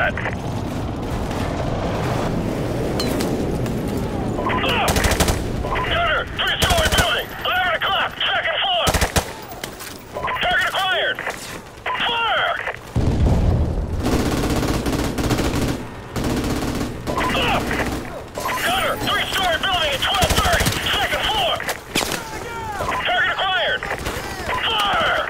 that. Gunner, three-story building, 11 o'clock, second floor. Target acquired. Fire! Gunner, three-story building at 12:30, second floor. Target acquired. Fire!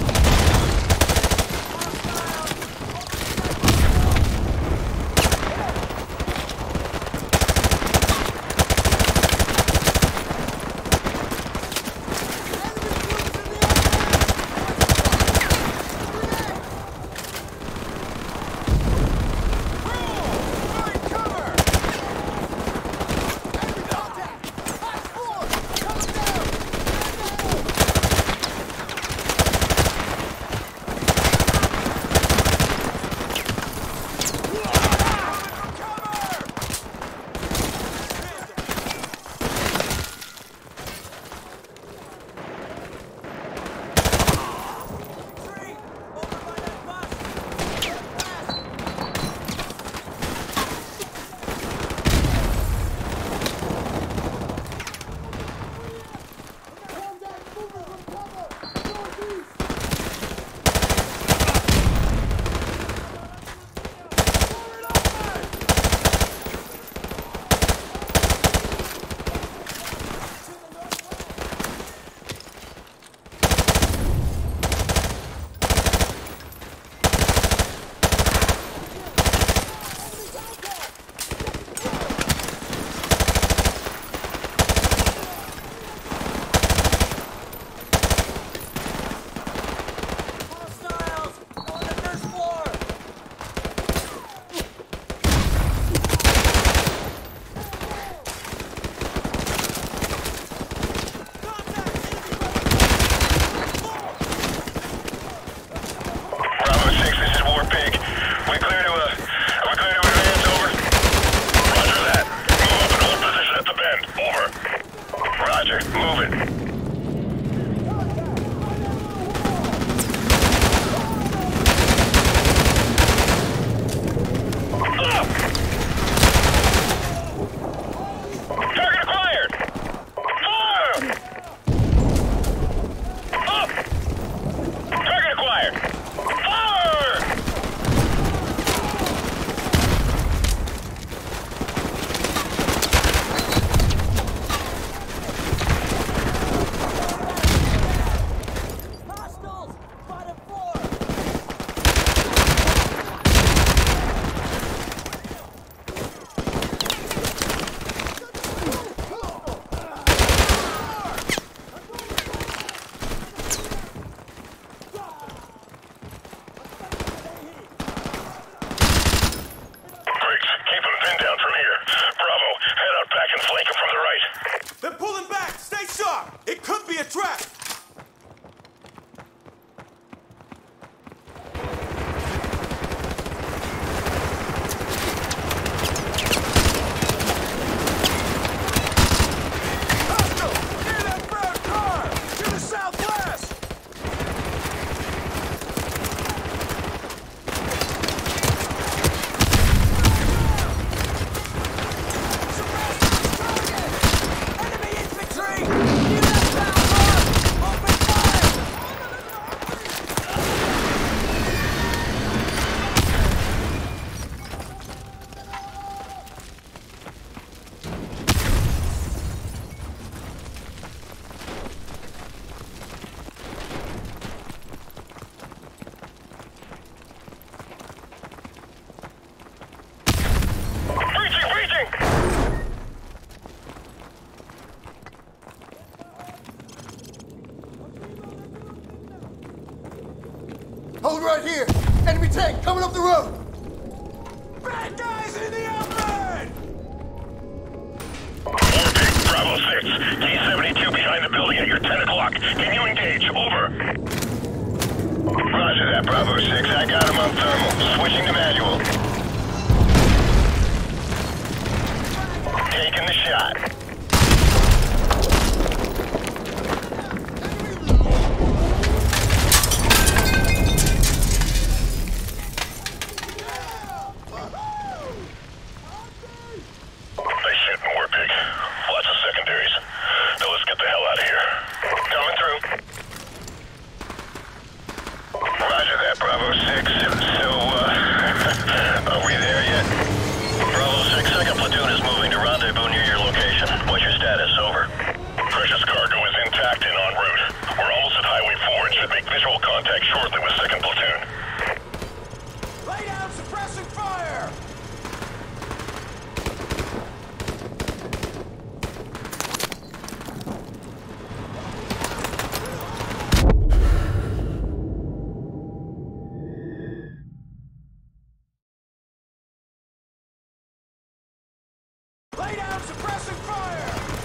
Hold right here! Enemy tank coming up the road! Bad guys in the open! Warpig, Bravo 6. T-72 behind the building at your 10 o'clock. Can you engage? Over. Roger that, Bravo 6. I got him on thermal. Switching to manual. Taking the shot. contact shortly with 2nd Platoon. Lay down suppressing fire! Lay down suppressing fire!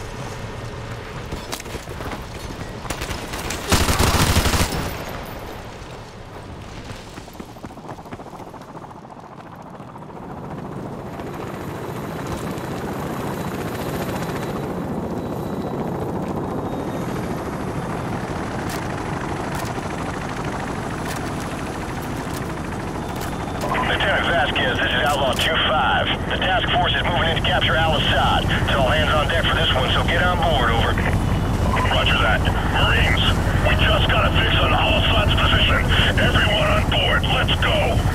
Lieutenant Vasquez, this is Outlaw 2-5. The task force is moving in to capture Al-Assad. It's all hands on deck for this one, so get on board, over. Roger that. Marines, we just got a fix on Al-Assad's position. Everyone on board, let's go!